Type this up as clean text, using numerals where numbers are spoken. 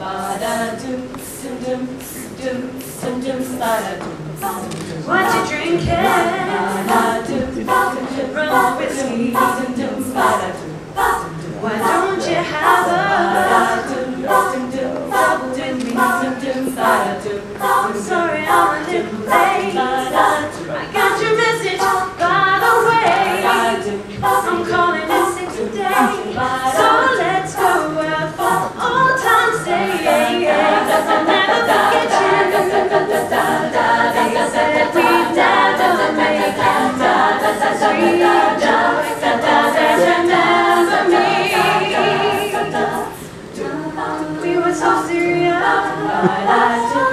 What you drinking? Rum, whiskey. Why don't you have a double with me? I'm sorry I'm a little late. I got your message, by the way. I'm calling in sick today. So let's go out for old time's sake. I'll never forget you. They said we'd never make it. Sweet joy, remember me. We were so serious.